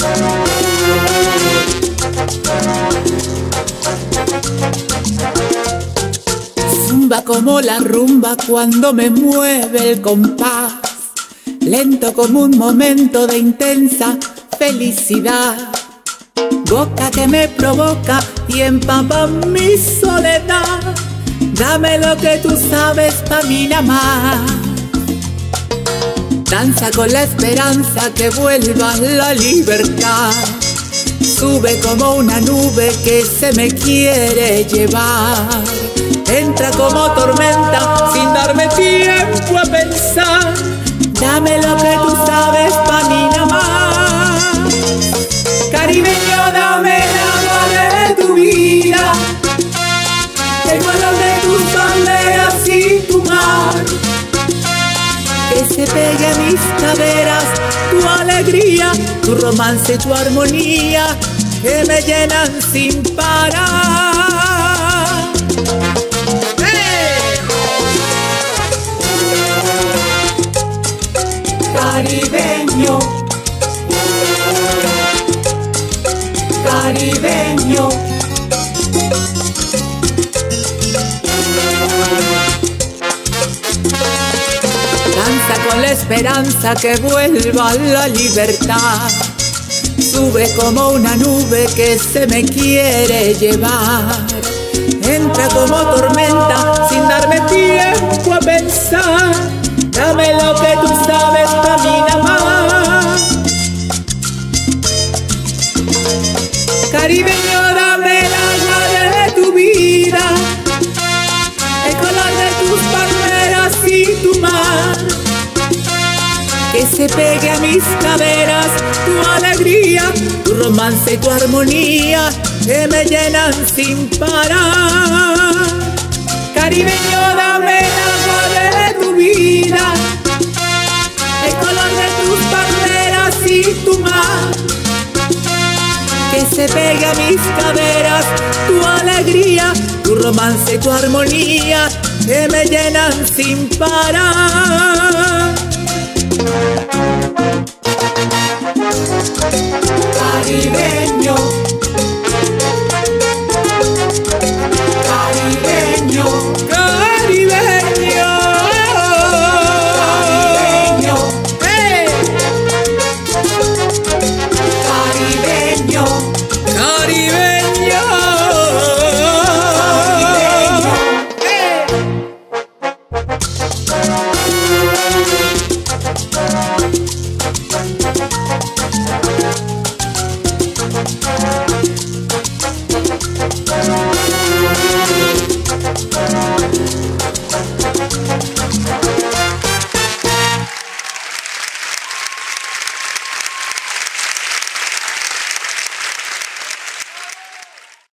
Zumba como la rumba cuando me mueve el compás, lento como un momento de intensa felicidad. Boca que me provoca y empapa mi soledad. Dame lo que tú sabes pa' mí nada más. Danza con la esperanza que vuelva la libertad. Sube como una nube que se me quiere llevar. Entra como tormenta sin darme tiempo a pensar. Dame lo que tú sabes pa' mí nada más. Caribeño, dame el agua de tu vida, el color de tus banderas y tu mar. Que se pegue a mis caderas tu alegría, tu romance y tu armonía, que me llenan sin parar. ¡Hey! Caribeño, caribeño, danza con la esperanza que vuelva la libertad. Sube como una nube que se me quiere llevar. Entra como tormenta sin darme tiempo a pensar. Dame lo que tú sabes pa' mí nada más. Caribeño, dame el agua de tu vida, el color de tus palmeras y tu mar. Que se pegue a mis caderas tu alegría, tu romance y tu armonía, que me llenan sin parar. Caribeño, dame el agua de tu vida, el color de tus palmeras y tu mar. Que se pegue a mis caderas tu alegría, tu romance y tu armonía, que me llenan sin parar. Caribeño, caribeño, caribeño, caribeño, hey. Caribeño, caribeño, caribeño, hey.